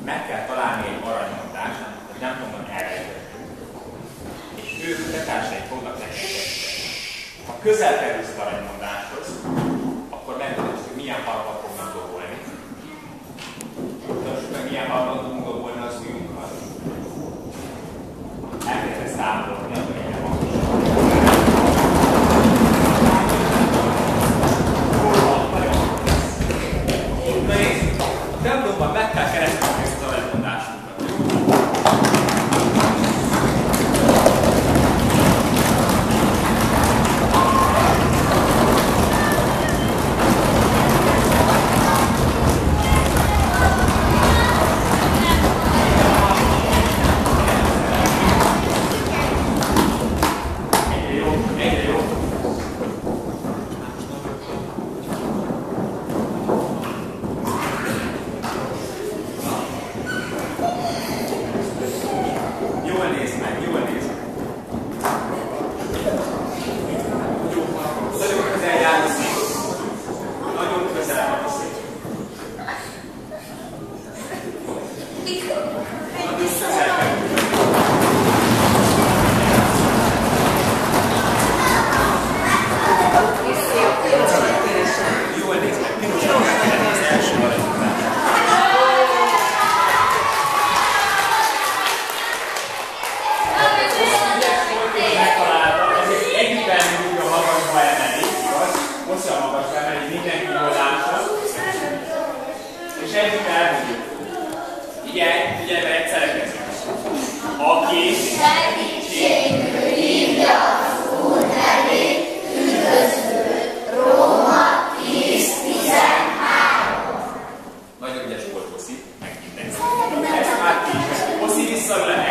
meg kell találni egy aranymondást, hogy nem tudom, hogy elrejtett. És ők betársaik fognak nekik segíteni. Ha közel kerülsz az aranymondáshoz, akkor megtudod, hogy milyen halkat fognak dobolni. Tudod, hogy milyen halkat fogunk dobolni az ujjunkkal. Elkezdesz távolodni, akkor ilyen hangosan. Na nézzük, a templomban meg kell keresni ezt az aranymondásunkat. Nagyon ügyes volt Boszi, megint. Ezt már ki is. Boszi vissza le.